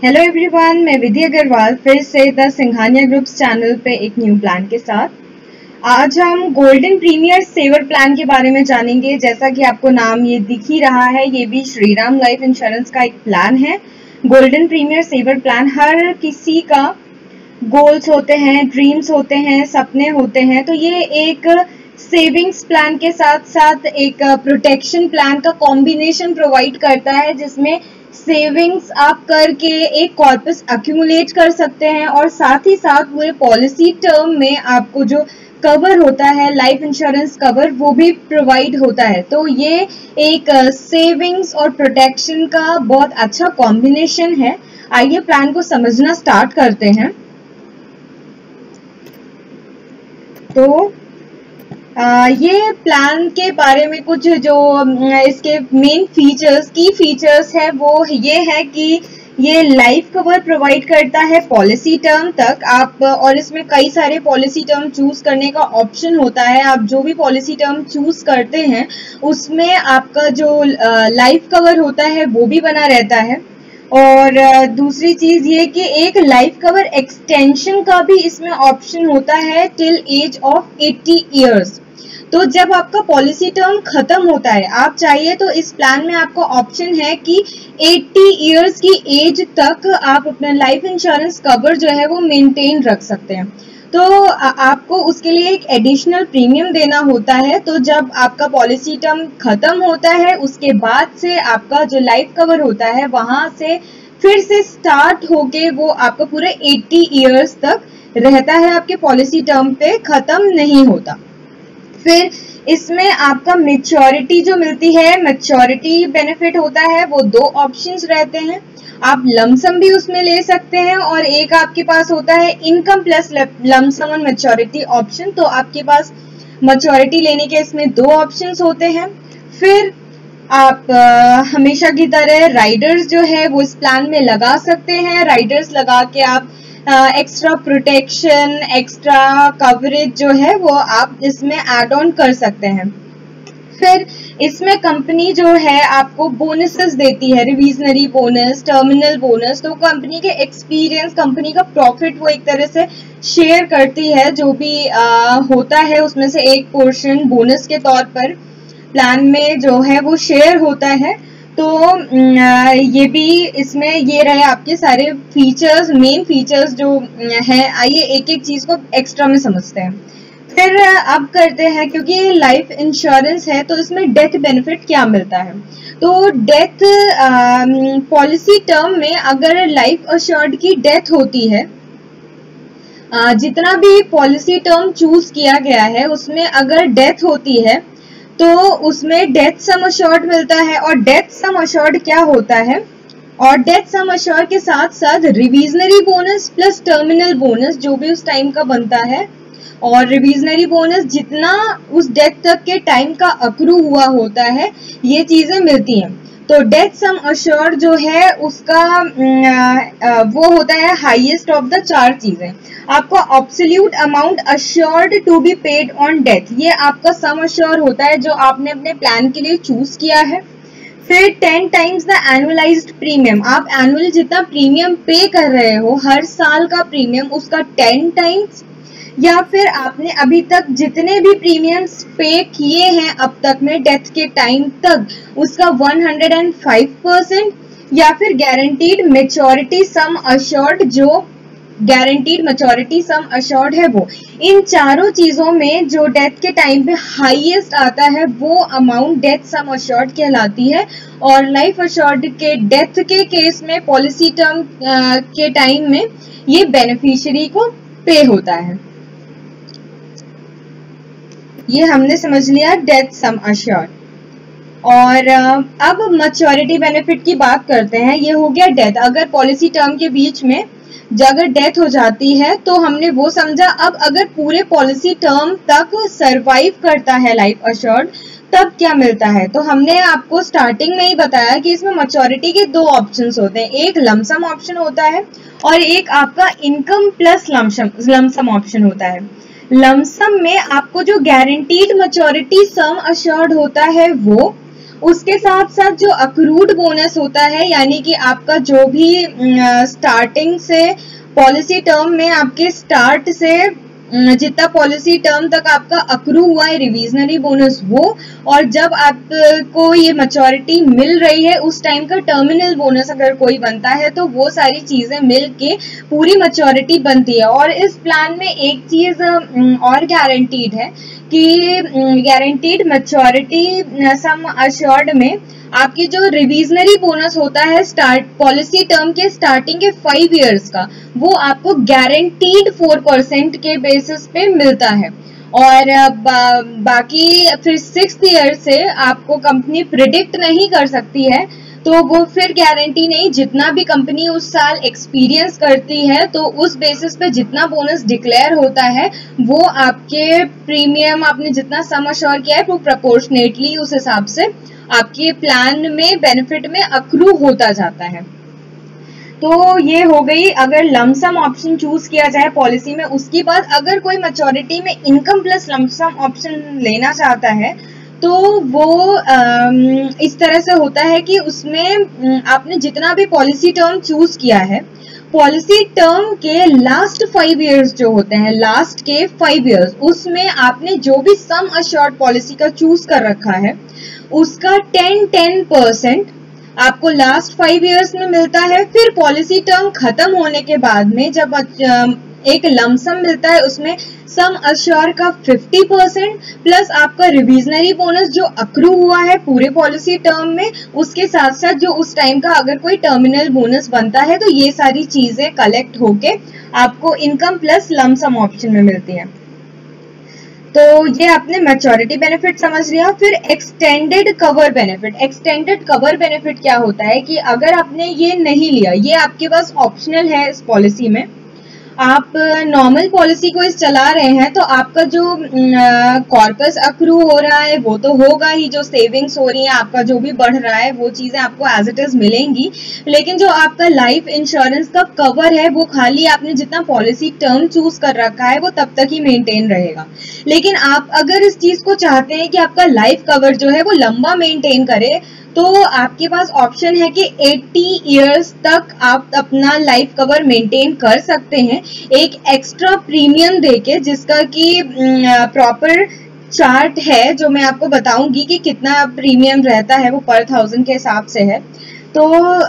Hello everyone, मैं विधि अग्रवाल फिर से द सिंघानिया ग्रुप्स चैनल पे एक न्यू प्लान के साथ। आज हम गोल्डन प्रीमियर सेवर प्लान के बारे में जानेंगे। जैसा कि आपको नाम ये दिख ही रहा है, ये भी श्रीराम लाइफ इंश्योरेंस का एक प्लान है। गोल्डन प्रीमियर सेवर प्लान हर किसी का गोल्स होते हैं, ड्रीम्स होते हैं, सपने होते हैं, तो ये एक सेविंग्स प्लान के साथ साथ एक प्रोटेक्शन प्लान का कॉम्बिनेशन प्रोवाइड करता है, जिसमें सेविंग्स आप करके एक कॉर्पस एक्यूमुलेट कर सकते हैं और साथ ही साथ पूरे पॉलिसी टर्म में आपको जो कवर होता है, लाइफ इंश्योरेंस कवर, वो भी प्रोवाइड होता है। तो ये एक सेविंग्स और प्रोटेक्शन का बहुत अच्छा कॉम्बिनेशन है। आइए प्लान को समझना स्टार्ट करते हैं। तो ये प्लान के बारे में कुछ जो इसके मेन फीचर्स, की फीचर्स है, वो ये है कि ये लाइफ कवर प्रोवाइड करता है पॉलिसी टर्म तक आप, और इसमें कई सारे पॉलिसी टर्म चूज करने का ऑप्शन होता है। आप जो भी पॉलिसी टर्म चूज करते हैं उसमें आपका जो लाइफ कवर होता है वो भी बना रहता है। और दूसरी चीज ये कि एक लाइफ कवर एक्सटेंशन का भी इसमें ऑप्शन होता है टिल एज ऑफ 80 इयर्स। तो जब आपका पॉलिसी टर्म खत्म होता है, आप चाहिए तो इस प्लान में आपको ऑप्शन है कि 80 इयर्स की एज तक आप अपना लाइफ इंश्योरेंस कवर जो है वो मेंटेन रख सकते हैं। तो आपको उसके लिए एक एडिशनल प्रीमियम देना होता है। तो जब आपका पॉलिसी टर्म खत्म होता है उसके बाद से आपका जो लाइफ कवर होता है वहां से फिर से स्टार्ट होके वो आपका पूरे 80 इयर्स तक रहता है, आपके पॉलिसी टर्म पे खत्म नहीं होता। फिर इसमें आपका मैच्योरिटी जो मिलती है, मैच्योरिटी बेनिफिट होता है, वो दो ऑप्शंस रहते हैं। आप लमसम भी उसमें ले सकते हैं और एक आपके पास होता है इनकम प्लस लमसम और मैच्योरिटी ऑप्शन। तो आपके पास मैच्योरिटी लेने के इसमें दो ऑप्शंस होते हैं। फिर आप हमेशा की तरह राइडर्स जो है वो इस प्लान में लगा सकते हैं। राइडर्स लगा के आप एक्स्ट्रा प्रोटेक्शन, एक्स्ट्रा कवरेज जो है वो आप इसमें ऐड ऑन कर सकते हैं। फिर इसमें कंपनी जो है आपको बोनसेस देती है, रिविजनरी बोनस, टर्मिनल बोनस। तो कंपनी के एक्सपीरियंस, कंपनी का प्रॉफिट वो एक तरह से शेयर करती है। जो भी होता है उसमें से एक पोर्शन बोनस के तौर पर प्लान में जो है वो शेयर होता है। तो ये भी इसमें ये रहे आपके सारे फीचर्स, मेन फीचर्स जो है। आइए एक एक चीज को एक्स्ट्रा में समझते हैं। फिर अब करते हैं, क्योंकि ये लाइफ इंश्योरेंस है तो इसमें डेथ बेनिफिट क्या मिलता है। तो डेथ पॉलिसी टर्म में अगर लाइफ अश्योर्ड की डेथ होती है, जितना भी पॉलिसी टर्म चूज किया गया है उसमें अगर डेथ होती है तो उसमें डेथ सम अश्योर्ड मिलता है। और डेथ सम अश्योर्ड क्या होता है, और डेथ सम अश्योर्ड के साथ साथ reversionary bonus plus terminal bonus जो भी उस टाइम का बनता है, और रिविजनरी बोनस जितना उस डेथ तक के टाइम का अक्रू हुआ होता है, ये चीजें मिलती हैं। तो डेथ सम अश्योर्ड जो है उसका वो होता है हाईएस्ट ऑफ द चार चीजें। आपका absolute amount assured to be paid on death, ये आपका सम अश्योर होता है जो आपने अपने प्लान के लिए चूज किया है। फिर 10 टाइम्स द एनुअलाइज्ड प्रीमियम, आप एनुअल जितना प्रीमियम पे कर रहे हो, हर साल का प्रीमियम उसका 10 टाइम्स, या फिर आपने अभी तक जितने भी प्रीमियम्स पे किए हैं अब तक में डेथ के टाइम तक उसका 105%, या फिर गारंटीड मैच्योरिटी सम अश्योर्ड, जो गारंटीड मैच्योरिटी सम अश्योर्ड है वो। इन चारों चीजों में जो डेथ के टाइम पे हाईएस्ट आता है वो अमाउंट डेथ सम अश्योर्ड कहलाती है। और लाइफ अश्योर्ड के डेथ के केस में पॉलिसी टर्म के टाइम में ये बेनिफिशियरी को पे होता है। ये हमने समझ लिया डेथ सम अश्योर्ड। और अब मैच्योरिटी बेनिफिट की बात करते हैं। ये हो गया डेथ, अगर पॉलिसी टर्म के बीच में अगर डेथ हो जाती है तो हमने वो समझा। अब अगर पूरे पॉलिसी टर्म तक सरवाइव करता है लाइफ अश्योर्ड, तब क्या मिलता है। तो हमने आपको स्टार्टिंग में ही बताया कि इसमें मैच्योरिटी के दो ऑप्शंस होते हैं, एक लमसम ऑप्शन होता है और एक आपका इनकम प्लस लमसम ऑप्शन होता है। लमसम में आपको जो गारंटीड मैच्योरिटी सम अश्योर्ड होता है वो, उसके साथ साथ जो अक्रूड बोनस होता है, यानी कि आपका जो भी स्टार्टिंग से पॉलिसी टर्म में आपके स्टार्ट से जितना पॉलिसी टर्म तक आपका अक्रू हुआ है रिविजनरी बोनस वो, और जब आपको ये मैच्योरिटी मिल रही है उस टाइम का टर्मिनल बोनस अगर कोई बनता है, तो वो सारी चीजें मिल के पूरी मैच्योरिटी बनती है। और इस प्लान में एक चीज और गारंटीड है कि गारंटीड मैच्योरिटी सम अश्योर्ड में आपकी जो रिविजनरी बोनस होता है स्टार्ट पॉलिसी टर्म के स्टार्टिंग के 5 इयर्स का, वो आपको गारंटीड 4% के बेसिस पे मिलता है। और बाकी फिर 6th ईयर से आपको कंपनी प्रिडिक्ट नहीं कर सकती है, तो वो फिर गारंटी नहीं, जितना भी कंपनी उस साल एक्सपीरियंस करती है तो उस बेसिस पे जितना बोनस डिक्लेयर होता है वो आपके प्रीमियम आपने जितना सम अश्योर किया है वो प्रोपोर्शनेटली उस हिसाब से आपके प्लान में बेनिफिट में अक्रू होता जाता है। तो ये हो गई अगर लमसम ऑप्शन चूज किया जाए पॉलिसी में। उसके बाद अगर कोई मैच्योरिटी में इनकम प्लस लमसम ऑप्शन लेना चाहता है तो वो इस तरह से होता है कि उसमें आपने जितना भी पॉलिसी टर्म चूज किया है, पॉलिसी टर्म के लास्ट 5 इयर्स जो होते हैं, लास्ट के 5 इयर्स उसमें आपने जो भी सम अश्योर्ड पॉलिसी का चूज कर रखा है उसका 10% आपको लास्ट 5 इयर्स में मिलता है। फिर पॉलिसी टर्म खत्म होने के बाद में जब एक लमसम मिलता है उसमें सम अश्योर का 50% प्लस आपका रिविजनरी बोनस जो अक्रू हुआ है पूरे पॉलिसी टर्म में, उसके साथ साथ जो उस टाइम का अगर कोई टर्मिनल बोनस बनता है, तो ये सारी चीजें कलेक्ट होके आपको इनकम प्लस लमसम ऑप्शन में मिलती है। तो ये आपने मैच्योरिटी बेनिफिट समझ लिया। फिर extended cover benefit. Extended cover benefit क्या होता है कि अगर आपने ये नहीं लिया, ये आपके पास ऑप्शनल है इस पॉलिसी में, आप नॉर्मल पॉलिसी को इस चला रहे हैं तो आपका जो कॉर्पस अक्रू हो रहा है वो तो होगा ही, जो सेविंग्स हो रही है आपका जो भी बढ़ रहा है वो चीजें आपको एज इट इज मिलेंगी, लेकिन जो आपका लाइफ इंश्योरेंस का कवर है वो खाली आपने जितना पॉलिसी टर्म चूज कर रखा है वो तब तक ही मेंटेन रहेगा। लेकिन आप अगर इस चीज को चाहते हैं कि आपका लाइफ कवर जो है वो लंबा मेंटेन करे, तो आपके पास ऑप्शन है कि 80 इयर्स तक आप अपना लाइफ कवर मेंटेन कर सकते हैं एक एक्स्ट्रा प्रीमियम देके, जिसका कि प्रॉपर चार्ट है जो मैं आपको बताऊंगी कि कितना प्रीमियम रहता है, वो पर 1000 के हिसाब से है। तो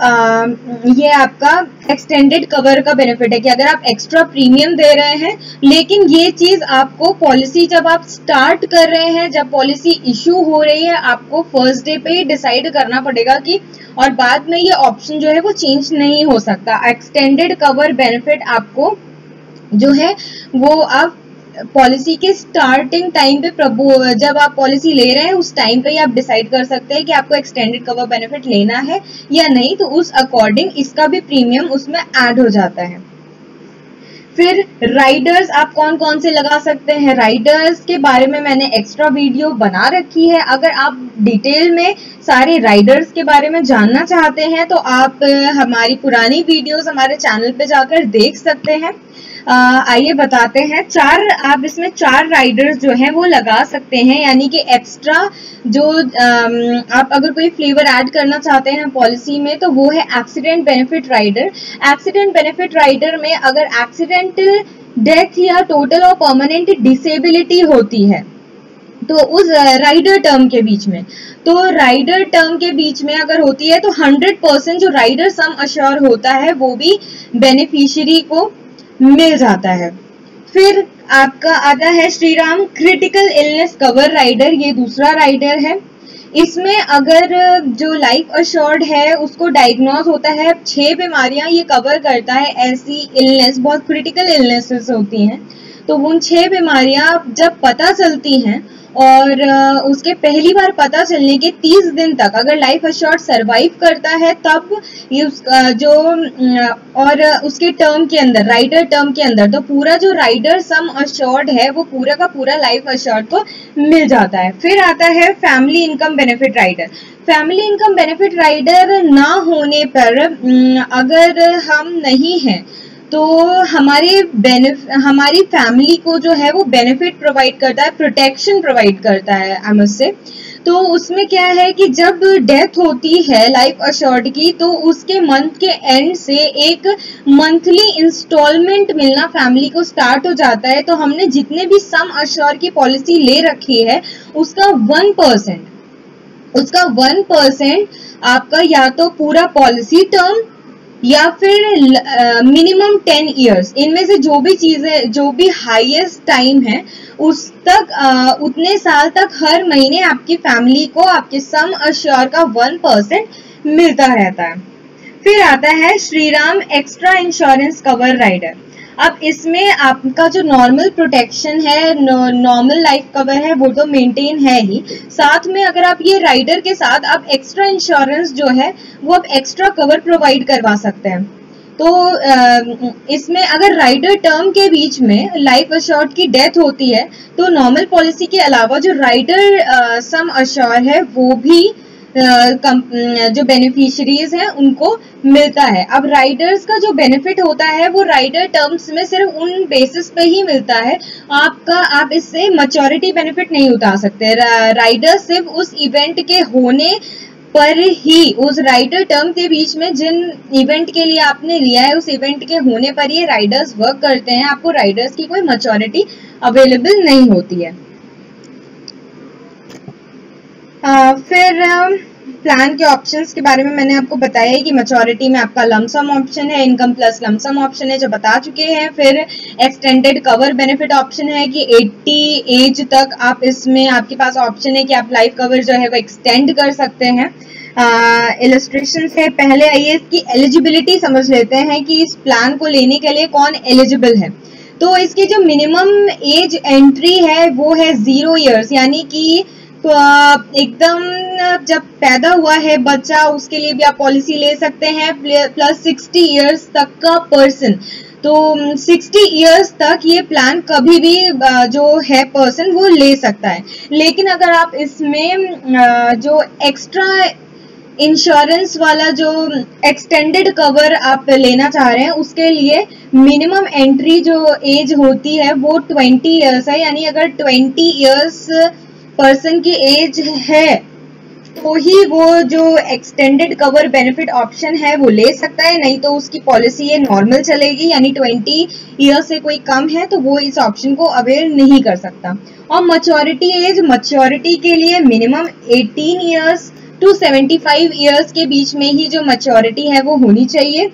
ये आपका एक्सटेंडेड कवर का बेनिफिट है कि अगर आप एक्स्ट्रा प्रीमियम दे रहे हैं, लेकिन ये चीज आपको पॉलिसी जब आप स्टार्ट कर रहे हैं, जब पॉलिसी इशू हो रही है, आपको फर्स्ट डे पे ही डिसाइड करना पड़ेगा कि, और बाद में ये ऑप्शन जो है वो चेंज नहीं हो सकता। एक्सटेंडेड कवर बेनिफिट आपको जो है वो आप पॉलिसी के स्टार्टिंग टाइम पे जब आप पॉलिसी ले रहे हैं उस टाइम पे ही आप डिसाइड कर सकते हैं कि आपको एक्सटेंडेड कवर बेनिफिट लेना है या नहीं, तो उस अकॉर्डिंग इसका भी प्रीमियम उसमें ऐड हो जाता है। फिर राइडर्स आप कौन कौन से लगा सकते हैं, राइडर्स के बारे में मैंने एक्स्ट्रा वीडियो बना रखी है। अगर आप डिटेल में सारे राइडर्स के बारे में जानना चाहते हैं तो आप हमारी पुरानी वीडियोस हमारे चैनल पे जाकर देख सकते हैं। आइए बताते हैं। आप इसमें 4 राइडर्स जो है वो लगा सकते हैं, यानी कि एक्स्ट्रा जो आप अगर कोई फ्लेवर ऐड करना चाहते हैं पॉलिसी में तो वो है accident benefit rider. Accident benefit rider में अगर एक्सीडेंटल डेथ या टोटल और परमानेंट डिसेबिलिटी होती है तो उस राइडर टर्म के बीच में, तो राइडर टर्म के बीच में अगर होती है तो 100% जो राइडर सम अश्योर होता है वो भी बेनिफिशियरी को मिल जाता है। फिर आपका आता है Shriram critical illness cover rider, ये दूसरा राइडर है। इसमें अगर जो लाइफ अश्योर्ड है उसको डायग्नोज होता है 6 बीमारियां ये कवर करता है, ऐसी इलनेस बहुत क्रिटिकल इलनेसेस होती हैं, तो उन 6 बीमारियां जब पता चलती हैं और उसके पहली बार पता चलने के 30 दिन तक अगर लाइफ अश्योर्ड सरवाइव करता है तब ये जो और उसके टर्म के अंदर, राइडर टर्म के अंदर, तो पूरा जो राइडर सम अश्योर्ड है वो पूरा का पूरा लाइफ अश्योर्ड को मिल जाता है। फिर आता है family income benefit rider. Family income benefit rider ना होने पर अगर हम नहीं हैं तो हमारी फैमिली को जो है वो बेनिफिट प्रोवाइड करता है, प्रोटेक्शन प्रोवाइड करता है हम उससे। तो उसमें क्या है कि जब डेथ होती है लाइफ अश्योर्ड की, तो उसके मंथ के एंड से एक मंथली इंस्टॉलमेंट मिलना फैमिली को स्टार्ट हो जाता है। तो हमने जितने भी सम अश्योर की पॉलिसी ले रखी है उसका 1% आपका या तो पूरा पॉलिसी टर्म या फिर मिनिमम 10 इयर्स, इनमें से जो भी चीजें, जो भी हाईएस्ट टाइम है उस तक उतने साल तक हर महीने आपकी फैमिली को आपके सम अश्योर का 1% मिलता रहता है। फिर आता है Shriram extra insurance cover rider. अब इसमें आपका जो नॉर्मल प्रोटेक्शन है, नॉर्मल लाइफ कवर है, वो तो मेंटेन है ही, साथ में अगर आप ये राइडर के साथ आप एक्स्ट्रा इंश्योरेंस जो है वो आप एक्स्ट्रा कवर प्रोवाइड करवा सकते हैं। तो इसमें अगर राइडर टर्म के बीच में लाइफ अश्योर्ड की डेथ होती है तो नॉर्मल पॉलिसी के अलावा जो राइडर सम अश्योर है वो भी जो बेनिफिशियरीज हैं उनको मिलता है। अब राइडर्स का जो बेनिफिट होता है वो राइडर टर्म्स में सिर्फ उन बेसिस पे ही मिलता है, आप इससे मैच्योरिटी बेनिफिट नहीं उठा सकते। राइडर सिर्फ उस इवेंट के होने पर ही, उस राइडर टर्म के बीच में जिन इवेंट के लिए आपने लिया है उस इवेंट के होने पर ये राइडर्स वर्क करते हैं, आपको राइडर्स की कोई मैच्योरिटी अवेलेबल नहीं होती है। फिर प्लान के ऑप्शंस के बारे में मैंने आपको बताया है कि मैच्योरिटी में आपका लमसम ऑप्शन है, इनकम प्लस लमसम ऑप्शन है जो बता चुके हैं। फिर एक्सटेंडेड कवर बेनिफिट ऑप्शन है कि 80 एज तक आप इसमें आपके पास ऑप्शन है कि आप लाइफ कवर जो है वो एक्सटेंड कर सकते हैं। इलस्ट्रेशन से पहले आइए इसकी एलिजिबिलिटी समझ लेते हैं कि इस प्लान को लेने के लिए कौन एलिजिबल है। तो इसकी जो मिनिमम एज एंट्री है वो है 0 ईयर्स, यानी कि एकदम जब पैदा हुआ है बच्चा उसके लिए भी आप पॉलिसी ले सकते हैं, प्लस 60 इयर्स तक का पर्सन। तो 60 इयर्स तक ये प्लान कभी भी जो है पर्सन वो ले सकता है। लेकिन अगर आप इसमें जो एक्स्ट्रा इंश्योरेंस वाला जो एक्सटेंडेड कवर आप लेना चाह रहे हैं उसके लिए मिनिमम एंट्री जो एज होती है वो 20 इयर्स है, यानी अगर 20 इयर्स पर्सन की एज है तो ही वो जो एक्सटेंडेड कवर बेनिफिट ऑप्शन है वो ले सकता है, नहीं तो उसकी पॉलिसी ये नॉर्मल चलेगी, यानी 20 ईयर्स से कोई कम है तो वो इस ऑप्शन को अवेल नहीं कर सकता। और मैच्योरिटी एज, मैच्योरिटी के लिए मिनिमम 18 ईयर्स टू 75 ईयर्स के बीच में ही जो मैच्योरिटी है वो होनी चाहिए,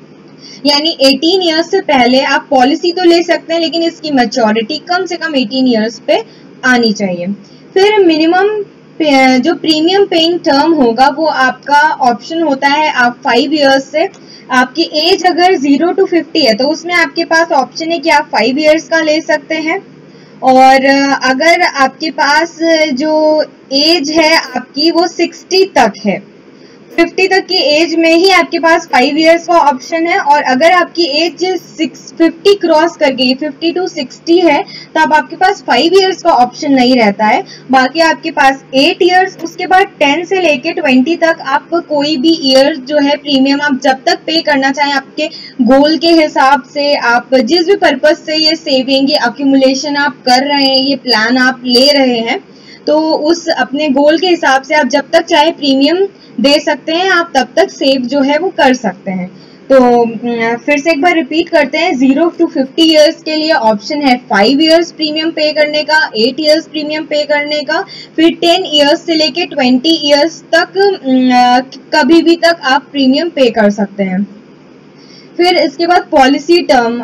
यानी 18 ईयर्स से पहले आप पॉलिसी तो ले सकते हैं लेकिन इसकी मैच्योरिटी कम से कम 18 ईयर्स पे आनी चाहिए। फिर मिनिमम जो प्रीमियम पेइंग टर्म होगा वो आपका ऑप्शन होता है आप 5 इयर्स से, आपकी एज अगर 0 to 50 है तो उसमें आपके पास ऑप्शन है कि आप 5 इयर्स का ले सकते हैं। और अगर आपके पास जो एज है आपकी वो 60 तक है, 50 तक की एज में ही आपके पास 5 इयर्स का ऑप्शन है। और अगर आपकी एज 50 क्रॉस कर गई, 50 to 60 है, तब आपके पास 5 इयर्स का ऑप्शन नहीं रहता है, बाकी आपके पास 8 इयर्स, उसके बाद 10 से लेके 20 तक आप कोई भी ईयर जो है प्रीमियम आप जब तक पे करना चाहें आपके गोल के हिसाब से, आप जिस भी पर्पज से ये सेविंग, ये अक्यूमुलेशन आप कर रहे हैं, ये प्लान आप ले रहे हैं, तो उस अपने गोल के हिसाब से आप जब तक चाहे प्रीमियम दे सकते हैं, आप तब तक सेव जो है वो कर सकते हैं। तो फिर से एक बार रिपीट करते हैं, 0 to 50 इयर्स के लिए ऑप्शन है 5 इयर्स प्रीमियम पे करने का, 8 इयर्स प्रीमियम पे करने का, फिर 10 इयर्स से लेके 20 इयर्स तक कभी भी तक आप प्रीमियम पे कर सकते हैं। फिर इसके बाद पॉलिसी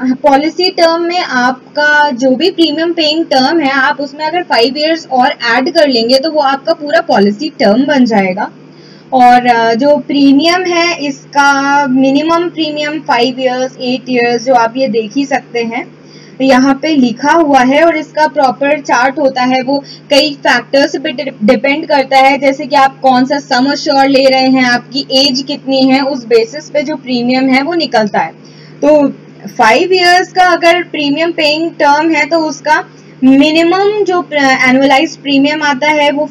टर्म में आपका जो भी प्रीमियम पेइंग टर्म है आप उसमें अगर 5 इयर्स और ऐड कर लेंगे तो वो आपका पूरा पॉलिसी टर्म बन जाएगा। और जो प्रीमियम है इसका मिनिमम प्रीमियम 5 इयर्स, 8 इयर्स जो आप ये देख ही सकते हैं यहाँ पे लिखा हुआ है, और इसका प्रॉपर चार्ट होता है वो कई फैक्टर्स पे डिपेंड करता है, जैसे कि आप कौन सा सम अश्योर्ड ले रहे हैं, आपकी एज कितनी है, उस बेसिस पे जो प्रीमियम है वो निकलता है। तो 5 इयर्स का अगर प्रीमियम पेइंग टर्म है तो उसका मिनिमम जो एनुअलाइज प्रीमियम आता है वो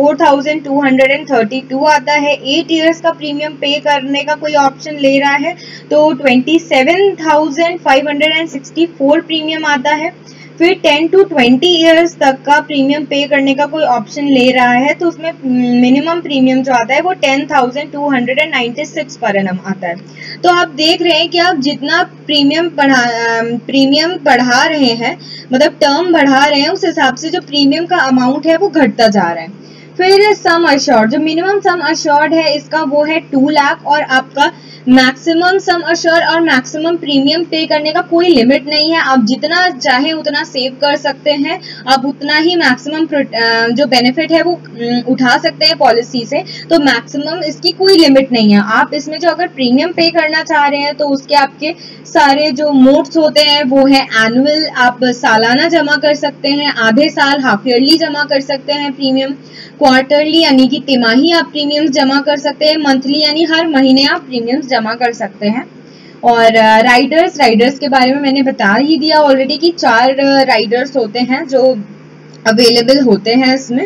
44,232 आता है। 8 इयर्स का प्रीमियम पे करने का कोई ऑप्शन ले रहा है तो 27,564 प्रीमियम आता है। फिर 10 to 20 ईयर्स तक का प्रीमियम पे करने का कोई ऑप्शन ले रहा है तो उसमें मिनिमम प्रीमियम जो आता है वो 10,296 पर एनम आता है। तो आप देख रहे हैं कि आप जितना प्रीमियम बढ़ा रहे हैं, मतलब टर्म बढ़ा रहे हैं, उस हिसाब से जो प्रीमियम का अमाउंट है वो घटता जा रहा है। फिर सम अश्योर्ड, जो मिनिमम सम अश्योर्ड है इसका वो है 2 लाख, और आपका मैक्सिमम सम अश्योर्ड और मैक्सिमम प्रीमियम पे करने का कोई लिमिट नहीं है। आप जितना चाहे उतना सेव कर सकते हैं, आप उतना ही मैक्सिमम जो बेनिफिट है वो उठा सकते हैं पॉलिसी से। तो मैक्सिमम इसकी कोई लिमिट नहीं है। आप इसमें जो अगर प्रीमियम पे करना चाह रहे हैं तो उसके आपके सारे जो मोड्स होते हैं वो है एनुअल, आप सालाना जमा कर सकते हैं, आधे साल हाफ ईयरली जमा कर सकते हैं प्रीमियम, क्वार्टरली यानी कि तिमाही आप प्रीमियम्स जमा कर सकते हैं, मंथली यानी हर महीने आप प्रीमियम्स जमा कर सकते हैं। और राइडर्स के बारे में मैंने बता ही दिया ऑलरेडी कि 4 राइडर्स होते हैं जो अवेलेबल होते हैं इसमें।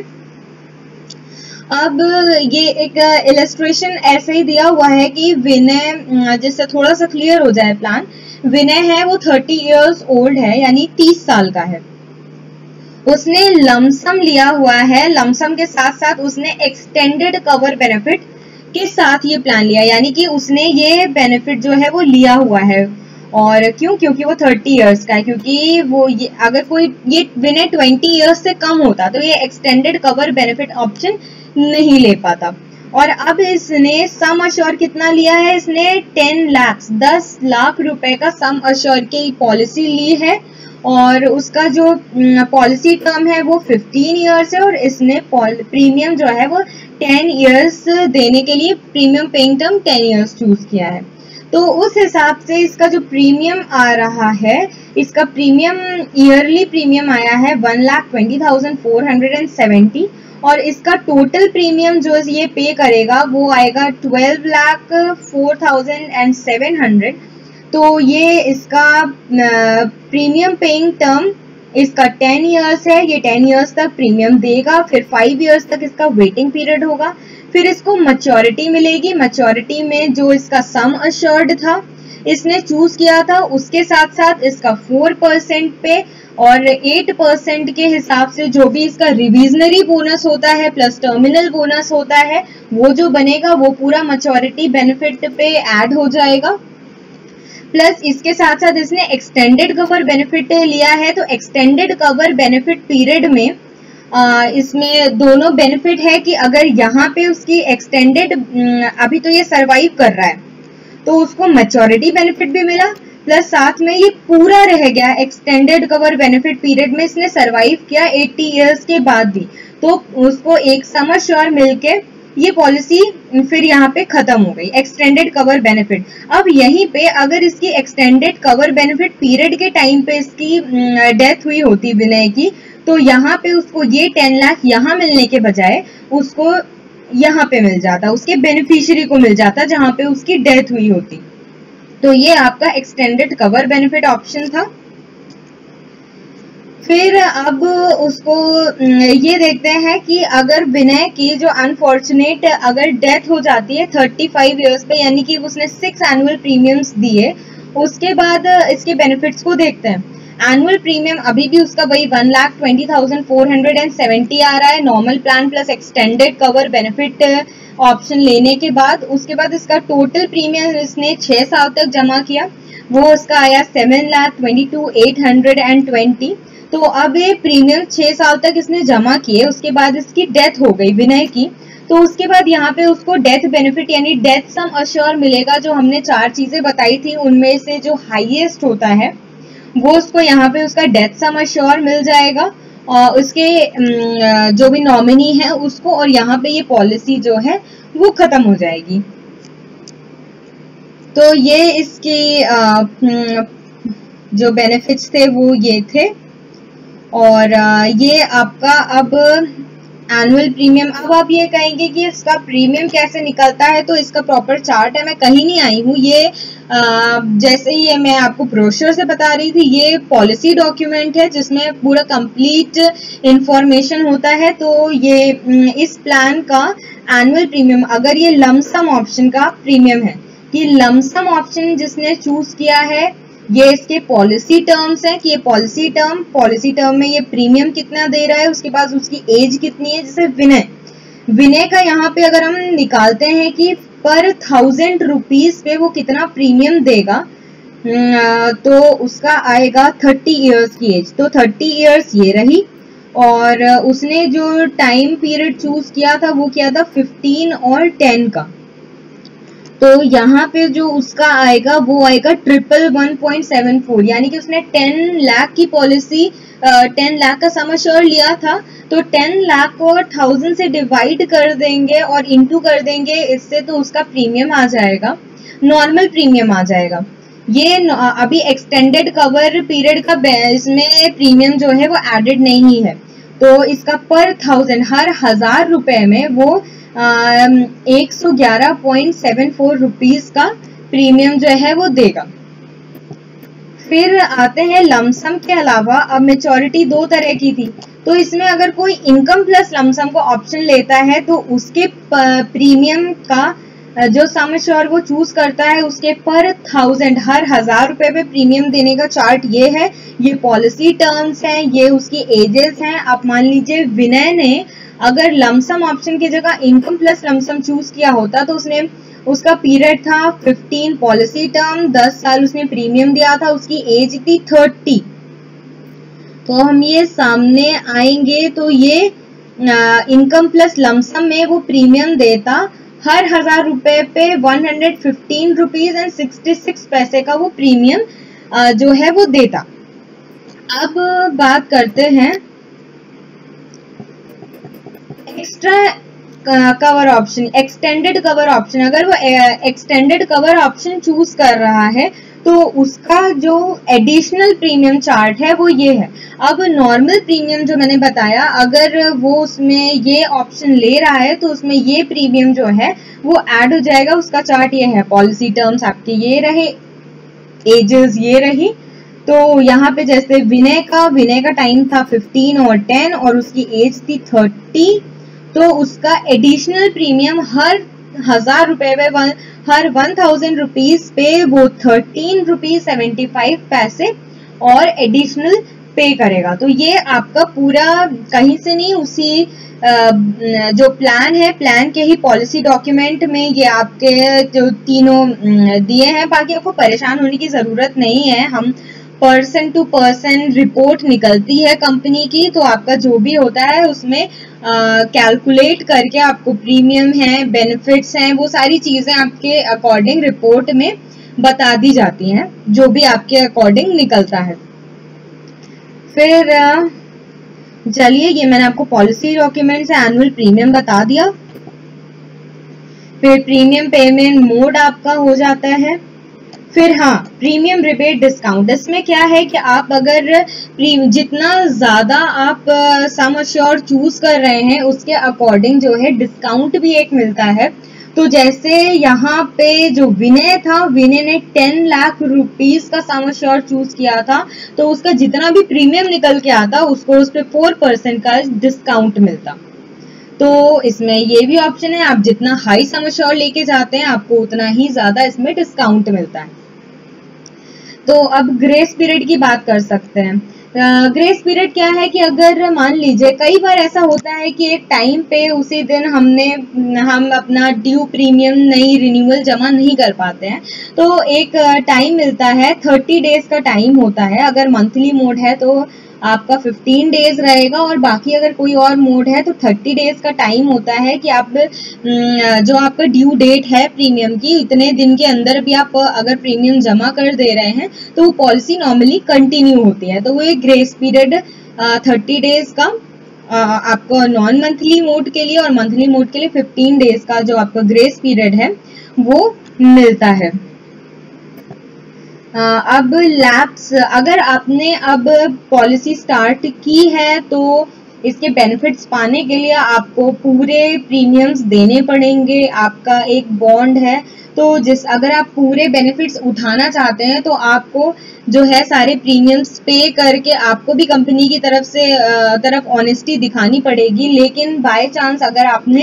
अब ये एक इलस्ट्रेशन ऐसे ही दिया हुआ है कि विनय, जिससे थोड़ा सा क्लियर हो जाए प्लान, विनय है वो 30 इयर्स ओल्ड है यानी 30 साल का है। उसने लमसम लिया हुआ है, लमसम के साथ साथ उसने एक्सटेंडेड कवर बेनिफिट के साथ ये प्लान लिया, यानी कि उसने ये बेनिफिट जो है वो लिया हुआ है। और क्यों? क्योंकि वो 30 इयर्स का है, क्योंकि वो अगर कोई ये विनय 20 इयर्स से कम होता तो ये एक्सटेंडेड कवर बेनिफिट ऑप्शन नहीं ले पाता। और अब इसने सम अश्योर कितना लिया है? इसने 10 लाख रुपए का सम अश्योर की पॉलिसी ली है, और उसका जो पॉलिसी टर्म है वो 15 इयर्स है, और इसने प्रीमियम जो है वो 10 इयर्स देने के लिए premium paying term 10 years choose किया है। तो उस हिसाब से इसका जो प्रीमियम आ रहा है, इसका प्रीमियम ईयरली प्रीमियम आया है 1,20,470, और इसका टोटल प्रीमियम जो ये पे करेगा वो आएगा 12,04,700। तो ये इसका प्रीमियम पेइंग टर्म इसका 10 इयर्स है, ये 10 इयर्स तक प्रीमियम देगा, फिर 5 इयर्स तक इसका वेटिंग पीरियड होगा, फिर इसको मैच्योरिटी मिलेगी। मैच्योरिटी में जो इसका सम अश्योर्ड था इसने चूज किया था, उसके साथ साथ इसका 4% पे और 8% के हिसाब से जो भी इसका रिविजनरी बोनस होता है प्लस टर्मिनल बोनस होता है वो जो बनेगा वो पूरा मैच्योरिटी बेनिफिट पे ऐड हो जाएगा। प्लस इसके साथ साथ इसने एक्सटेंडेड कवर बेनिफिट लिया है, तो एक्सटेंडेड कवर बेनिफिट पीरियड में इसमें दोनों बेनिफिट है कि अगर यहाँ पे उसकी एक्सटेंडेड अभी तो ये सरवाइव कर रहा है तो उसको मैच्योरिटी बेनिफिट भी मिला, प्लस साथ में ये पूरा रह गया एक्सटेंडेड कवर बेनिफिट पीरियड में, इसने सरवाइव किया 80 इयर्स के बाद भी, तो उसको एक सम अश्योर मिलके ये पॉलिसी फिर यहाँ पे खत्म हो गई एक्सटेंडेड कवर बेनिफिट। अब यहीं पे अगर इसकी एक्सटेंडेड कवर बेनिफिट पीरियड के टाइम पे इसकी डेथ हुई होती विनय की, तो यहाँ पे उसको ये 10 लाख यहाँ मिलने के बजाय उसको यहाँ पे मिल जाता, उसके बेनिफिशियरी को मिल जाता जहाँ पे उसकी डेथ हुई होती। तो ये आपका एक्सटेंडेड कवर बेनिफिट ऑप्शन था। फिर अब उसको ये देखते हैं कि अगर विनय की जो अनफॉर्चुनेट अगर डेथ हो जाती है 35 इयर्स पे, यानी कि उसने 6 एनुअल प्रीमियम्स दिए, उसके बाद इसके बेनिफिट्स को देखते हैं। एनुअल प्रीमियम अभी भी उसका वही 1,20,470 आ रहा है normal plan plus extended cover benefit option लेने के बाद। उसके बाद इसका टोटल प्रीमियम इसने 6 साल तक जमा किया, वो उसका आया 7,22,820। तो अब ये प्रीमियम 6 साल तक इसने जमा किए, उसके बाद इसकी डेथ हो गई विनय की, तो उसके बाद यहाँ पे उसको डेथ बेनिफिट यानी डेथ सम अश्योर मिलेगा। जो हमने 4 चीजें बताई थी उनमें से जो हाईएस्ट होता है वो उसको यहाँ पे उसका डेथ सम अश्योर मिल जाएगा, और उसके जो भी नॉमिनी है उसको, और यहाँ पे ये पॉलिसी जो है वो खत्म हो जाएगी। तो ये इसकी जो बेनिफिट्स थे वो ये थे, और ये आपका अब एनुअल प्रीमियम। अब आप ये कहेंगे कि इसका प्रीमियम कैसे निकलता है, तो इसका प्रॉपर चार्ट है, मैं कहीं नहीं आई हूँ, ये जैसे ही ये मैं आपको ब्रोशर से बता रही थी, ये पॉलिसी डॉक्यूमेंट है जिसमें पूरा कंप्लीट इंफॉर्मेशन होता है। तो ये इस प्लान का एनुअल प्रीमियम, अगर ये लमसम ऑप्शन का प्रीमियम है कि लमसम ऑप्शन जिसने चूज किया है ये इसके पॉलिसी टर्म्स हैं कि ये पॉलिसी टर्म में ये प्रीमियम कितना दे रहा है, उसके बाद उसकी एज कितनी है। जैसे विनय का यहाँ पे अगर हम निकालते हैं कि पर 1000 रुपीज पे वो कितना प्रीमियम देगा, तो उसका आएगा 30 इयर्स की एज। तो 30 इयर्स ये रही, और उसने जो टाइम पीरियड चूज किया था वो किया था 15 और 10 का। तो यहाँ पे जो उसका आएगा वो आएगा 111.74, यानी कि उसने 10 लाख की पॉलिसी 10 लाख का सम एश्योर्ड लिया था, तो 10 लाख को 1000 से डिवाइड कर देंगे और इनटू कर देंगे इससे, तो उसका प्रीमियम आ जाएगा, नॉर्मल प्रीमियम आ जाएगा। ये अभी एक्सटेंडेड कवर पीरियड का इसमें प्रीमियम जो है वो एडेड नहीं है, तो इसका पर 1000 हर 1000 रुपए में वो 111.74 रुपीज का प्रीमियम जो है वो देगा। फिर आते हैं लमसम के अलावा, अब मेच्योरिटी दो तरह की थी, तो इसमें अगर कोई इनकम प्लस लमसम को ऑप्शन लेता है तो उसके प्रीमियम का जो सम एश्योर्ड वो चूज करता है उसके पर 1000 हर 1000 रुपए पे प्रीमियम देने का चार्ट ये है। ये पॉलिसी टर्म्स हैं, ये उसकी एजेस हैं। आप मान लीजिए विनय ने अगर लमसम ऑप्शन की जगह इनकम प्लस लमसम चूज किया होता तो उसका पीरियड था 15 पॉलिसी टर्म, 10 साल उसने प्रीमियम दिया था, उसकी एज थी 30। तो हम ये सामने आएंगे तो ये इनकम प्लस लमसम में वो प्रीमियम देता हर 1000 रुपए पे 115 रुपीज एंड 66 पैसे का वो प्रीमियम जो है वो देता। अब बात करते हैं extra cover option, extended cover option. अगर वो एक्सटेंडेड कवर ऑप्शन चूज कर रहा है तो उसका जो एडिशनल प्रीमियम चार्ट है वो ये है। अब नॉर्मल प्रीमियम जो मैंने बताया, अगर वो उसमें ये ऑप्शन ले रहा है तो उसमें ये प्रीमियम जो है वो ऐड हो जाएगा। उसका चार्ट ये है, पॉलिसी टर्म्स आपके ये रहे, एजेस ये रही। तो यहाँ पे जैसे विनय का टाइम था 15 और 10 और उसकी एज थी 30, तो उसका एडिशनल प्रीमियम हर 1000 रुपए पे हर 1000 रुपीज पे वो 13 रुपीज 75 पैसे और एडिशनल पे करेगा। तो ये आपका पूरा कहीं से नहीं, उसी जो प्लान है, प्लान के ही पॉलिसी डॉक्यूमेंट में ये आपके जो तीनों दिए हैं। बाकी आपको परेशान होने की जरूरत नहीं है। हम पर्सन टू पर्सन रिपोर्ट निकलती है कंपनी की, तो आपका जो भी होता है उसमें कैलकुलेट करके आपको प्रीमियम है, बेनिफिट्स हैं, वो सारी चीजें आपके अकॉर्डिंग रिपोर्ट में बता दी जाती हैं, जो भी आपके अकॉर्डिंग निकलता है। फिर चलिए, ये मैंने आपको पॉलिसी डॉक्यूमेंट से एनुअल प्रीमियम बता दिया। फिर प्रीमियम पेमेंट मोड आपका हो जाता है। फिर हाँ, प्रीमियम रिबेट डिस्काउंट, इसमें क्या है कि आप अगर जितना ज्यादा आप सम एश्योर्ड चूज कर रहे हैं उसके अकॉर्डिंग जो है डिस्काउंट भी एक मिलता है। तो जैसे यहाँ पे जो विनय था, विनय ने 10 लाख रुपीज का सम एश्योर्ड चूज किया था, तो उसका जितना भी प्रीमियम निकल के आता उसको उस पर 4% का डिस्काउंट मिलता। तो इसमें ये भी ऑप्शन है, आप जितना हाई सम एश्योर्ड लेके जाते हैं आपको उतना ही ज्यादा इसमें डिस्काउंट मिलता है। तो अब ग्रेस पीरियड की बात कर सकते हैं। ग्रेस पीरियड क्या है कि अगर मान लीजिए कई बार ऐसा होता है कि एक टाइम पे उसी दिन हम अपना ड्यू प्रीमियम नई रिन्यूअल जमा नहीं कर पाते हैं, तो एक टाइम मिलता है, 30 डेज का टाइम होता है। अगर मंथली मोड है तो आपका 15 डेज रहेगा, और बाकी अगर कोई और मोड है तो 30 डेज का टाइम होता है कि आप जो आपका ड्यू डेट है प्रीमियम की, इतने दिन के अंदर भी आप अगर प्रीमियम जमा कर दे रहे हैं तो वो पॉलिसी नॉर्मली कंटिन्यू होती है। तो वो एक ग्रेस पीरियड 30 डेज का आपको नॉन मंथली मोड के लिए, और मंथली मोड के लिए 15 डेज का जो आपका ग्रेस पीरियड है वो मिलता है। अब लैप्स, अगर आपने अब पॉलिसी स्टार्ट की है तो इसके बेनिफिट्स पाने के लिए आपको पूरे प्रीमियम्स देने पड़ेंगे। आपका एक बॉन्ड है, तो अगर आप पूरे बेनिफिट्स उठाना चाहते हैं तो आपको जो है सारे प्रीमियम्स पे करके आपको भी कंपनी की तरफ ऑनेस्टी दिखानी पड़ेगी। लेकिन बाय चांस अगर आपने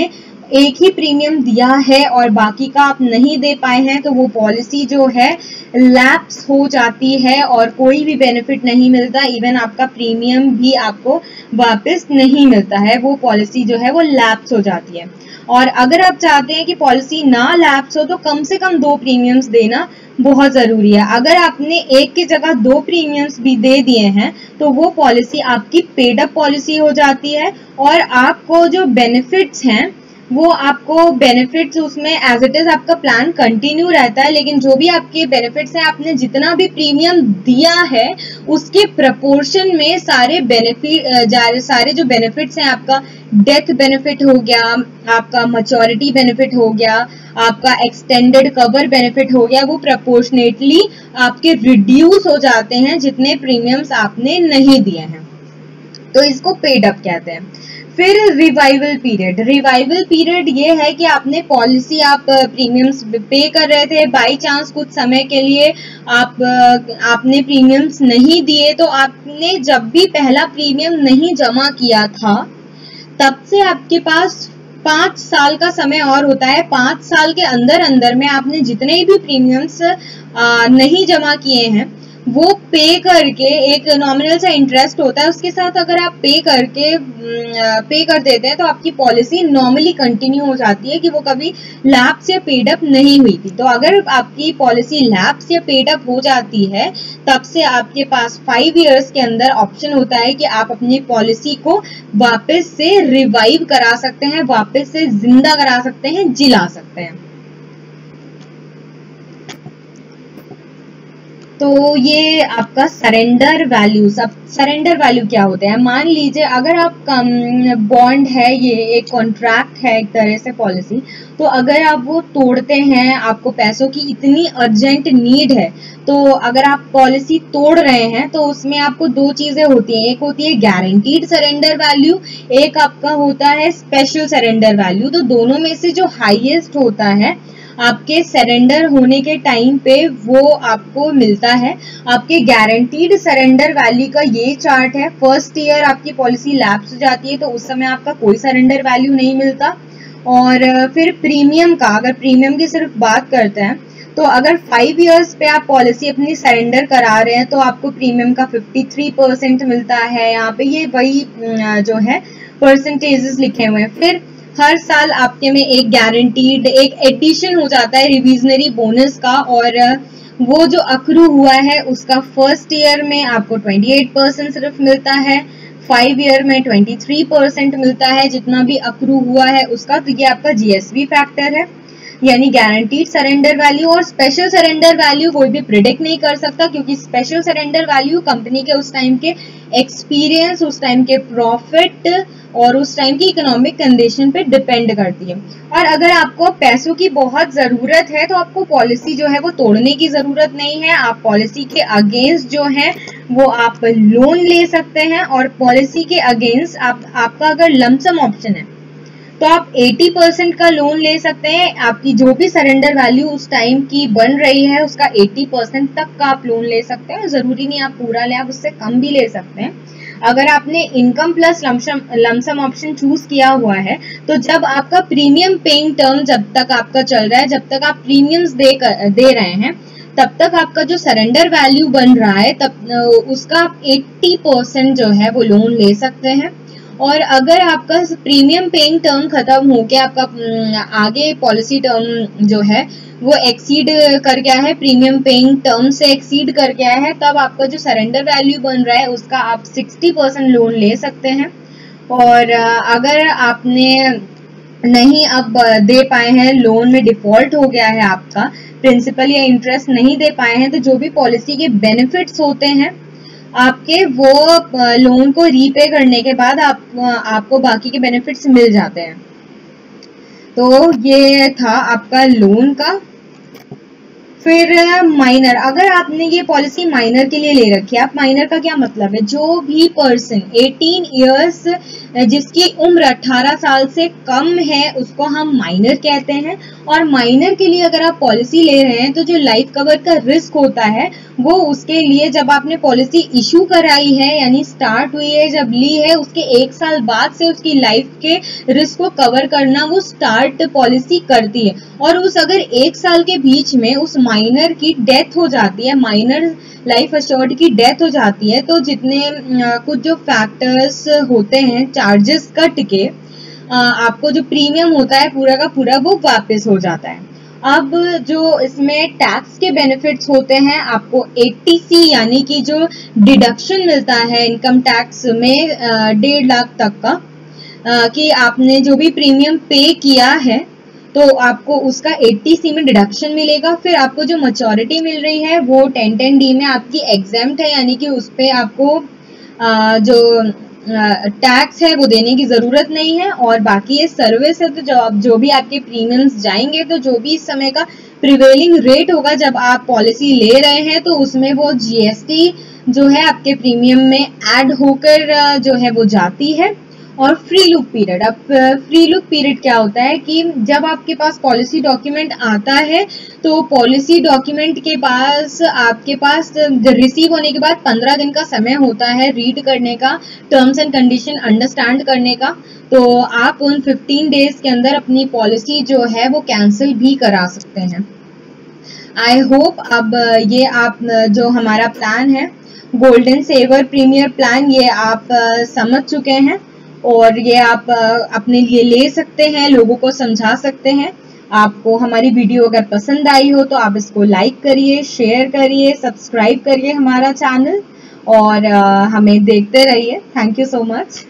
एक ही प्रीमियम दिया है और बाकी का आप नहीं दे पाए हैं तो वो पॉलिसी जो है लैप्स हो जाती है और कोई भी बेनिफिट नहीं मिलता, इवन आपका प्रीमियम भी आपको वापस नहीं मिलता है, वो पॉलिसी जो है वो लैप्स हो जाती है। और अगर आप चाहते हैं कि पॉलिसी ना लैप्स हो तो कम से कम 2 प्रीमियम्स देना बहुत जरूरी है। अगर आपने एक की जगह 2 प्रीमियम्स भी दे दिए हैं तो वो पॉलिसी आपकी पेड अप पॉलिसी हो जाती है और आपको जो बेनिफिट्स हैं वो आपको बेनिफिट्स उसमें एज इट इज आपका प्लान कंटिन्यू रहता है, लेकिन जो भी आपके बेनिफिट्स हैं आपने जितना भी प्रीमियम दिया है उसके प्रपोर्शन में सारे जो बेनिफिट्स हैं, आपका डेथ बेनिफिट हो गया, आपका मैच्योरिटी बेनिफिट हो गया, आपका एक्सटेंडेड कवर बेनिफिट हो गया, वो प्रपोर्शनेटली आपके रिड्यूस हो जाते हैं जितने प्रीमियम्स आपने नहीं दिए हैं, तो इसको पेड अप कहते हैं। फिर रिवाइवल पीरियड ये है कि आपने पॉलिसी आप प्रीमियम्स पे कर रहे थे, बाय चांस कुछ समय के लिए आपने प्रीमियम्स नहीं दिए, तो आपने जब भी पहला प्रीमियम नहीं जमा किया था तब से आपके पास 5 साल का समय और होता है। 5 साल के अंदर में आपने जितने भी प्रीमियम्स नहीं जमा किए हैं वो पे करके, एक नॉमिनल सा इंटरेस्ट होता है उसके साथ अगर आप पे कर देते हैं तो आपकी पॉलिसी नॉर्मली कंटिन्यू हो जाती है कि वो कभी लैप्स या पेड अप नहीं हुई थी। तो अगर आपकी पॉलिसी लैप्स या पेड अप हो जाती है तब से आपके पास 5 इयर्स के अंदर ऑप्शन होता है कि आप अपनी पॉलिसी को वापस से रिवाइव करा सकते हैं, वापस से जिंदा करा सकते हैं, जिला सकते हैं। तो ये आपका सरेंडर वैल्यूज। अब सरेंडर वैल्यू क्या होते हैं? मान लीजिए अगर आप बॉन्ड है, ये एक कॉन्ट्रैक्ट है एक तरह से पॉलिसी, तो अगर आप वो तोड़ते हैं, आपको पैसों की इतनी अर्जेंट नीड है, तो अगर आप पॉलिसी तोड़ रहे हैं तो उसमें आपको 2 चीजें होती हैं, एक होती है गारंटीड सरेंडर वैल्यू, एक आपका होता है स्पेशल सरेंडर वैल्यू। तो दोनों में से जो हाईएस्ट होता है आपके सरेंडर होने के टाइम पे वो आपको मिलता है। आपके गारंटीड सरेंडर वैल्यू का ये चार्ट है। फर्स्ट ईयर आपकी पॉलिसी लैप्स हो जाती है तो उस समय आपका कोई सरेंडर वैल्यू नहीं मिलता। और फिर प्रीमियम का, अगर प्रीमियम की सिर्फ बात करते हैं तो अगर 5 इयर्स पे आप पॉलिसी अपनी सरेंडर करा रहे हैं तो आपको प्रीमियम का 53% मिलता है। यहाँ पे ये वही जो है परसेंटेजेस लिखे हुए हैं। फिर हर साल आपके में एक गारंटीड एक एडिशन हो जाता है रिविजनरी बोनस का, और वो जो अक्रू हुआ है उसका फर्स्ट ईयर में आपको 28% सिर्फ मिलता है, 5 ईयर में 23% मिलता है जितना भी अक्रू हुआ है उसका। तो ये आपका जीएसवी फैक्टर है, यानी गारंटीड सरेंडर वैल्यू। और स्पेशल सरेंडर वैल्यू कोई भी प्रिडिक्ट नहीं कर सकता, क्योंकि स्पेशल सरेंडर वैल्यू कंपनी के उस टाइम के एक्सपीरियंस, उस टाइम के प्रॉफिट और उस टाइम की इकोनॉमिक कंडीशन पे डिपेंड करती है। और अगर आपको पैसों की बहुत जरूरत है तो आपको पॉलिसी जो है वो तोड़ने की जरूरत नहीं है। आप पॉलिसी के अगेंस्ट जो है वो आप लोन ले सकते हैं, और पॉलिसी के अगेंस्ट आपका अगर लमसम ऑप्शन है तो आप 80% का लोन ले सकते हैं। आपकी जो भी सरेंडर वैल्यू उस टाइम की बन रही है उसका 80% तक का आप लोन ले सकते हैं। जरूरी नहीं आप पूरा ले, आप उससे कम भी ले सकते हैं। अगर आपने income plus lump sum option choose किया हुआ है तो जब आपका प्रीमियम पेइंग टर्म जब तक आपका चल रहा है, जब तक आप प्रीमियम्स दे रहे हैं, तब तक आपका जो सरेंडर वैल्यू बन रहा है तब उसका 80% जो है वो लोन ले सकते हैं। और अगर आपका प्रीमियम पेइंग टर्म खत्म होके आपका आगे पॉलिसी टर्म जो है वो एक्सीड कर गया है, प्रीमियम पेइंग टर्म से एक्सीड कर गया है, तब आपका जो सरेंडर वैल्यू बन रहा है उसका आप 60% लोन ले सकते हैं। और अगर आपने नहीं अब दे पाए हैं, लोन में डिफॉल्ट हो गया है, आपका प्रिंसिपल या इंटरेस्ट नहीं दे पाए हैं, तो जो भी पॉलिसी के बेनिफिट्स होते हैं आपके वो लोन को रीपे करने के बाद आपको बाकी के बेनिफिट्स मिल जाते हैं। तो ये था आपका लोन का। फिर माइनर, अगर आपने ये पॉलिसी माइनर के लिए ले रखी है, आप माइनर का क्या मतलब है? जो भी पर्सन 18 इयर्स जिसकी उम्र 18 साल से कम है उसको हम माइनर कहते हैं। और माइनर के लिए अगर आप पॉलिसी ले रहे हैं तो जो लाइफ कवर का रिस्क होता है वो उसके लिए जब आपने पॉलिसी इशू कराई है यानी स्टार्ट हुई है, जब ली है, उसके 1 साल बाद से उसकी लाइफ के रिस्क को कवर करना वो स्टार्ट पॉलिसी करती है। और उस अगर 1 साल के बीच में उस माइनर की डेथ हो जाती है, माइनर लाइफ एश्योर्ड की डेथ हो जाती है, तो जितने कुछ जो फैक्टर्स होते हैं चार्जेस कट के आपको जो प्रीमियम होता है पूरा का पूरा वो वापस हो जाता है। अब जो इसमें टैक्स के बेनिफिट्स होते हैं, आपको 80C यानी कि जो डिडक्शन मिलता है इनकम टैक्स में 1.5 लाख तक का, कि आपने जो भी प्रीमियम पे किया है तो आपको उसका 80C में डिडक्शन मिलेगा। फिर आपको जो मैच्योरिटी मिल रही है वो 1010D में आपकी एग्जेम्प्ट है, यानी कि उस पर आपको जो टैक्स है वो देने की जरूरत नहीं है। और बाकी ये सर्विस है, तो जो भी आपके प्रीमियम्स जाएंगे तो जो भी इस समय का प्रिवेलिंग रेट होगा जब आप पॉलिसी ले रहे हैं तो उसमें वो GST जो है आपके प्रीमियम में ऐड होकर जो है वो जाती है। और फ्री लुक पीरियड, अब फ्री लुक पीरियड क्या होता है कि जब आपके पास पॉलिसी डॉक्यूमेंट आता है तो पॉलिसी डॉक्यूमेंट के पास आपके पास रिसीव होने के बाद 15 दिन का समय होता है रीड करने का, टर्म्स एंड कंडीशन अंडरस्टैंड करने का। तो आप उन 15 डेज के अंदर अपनी पॉलिसी जो है वो कैंसिल भी करा सकते हैं। आई होप अब ये आप जो हमारा प्लान है गोल्डन सेवर प्रीमियर प्लान, ये आप समझ चुके हैं और ये आप अपने लिए ले सकते हैं, लोगों को समझा सकते हैं। आपको हमारी वीडियो अगर पसंद आई हो तो आप इसको लाइक करिए, शेयर करिए, सब्सक्राइब करिए हमारा चैनल और हमें देखते रहिए। Thank you so much.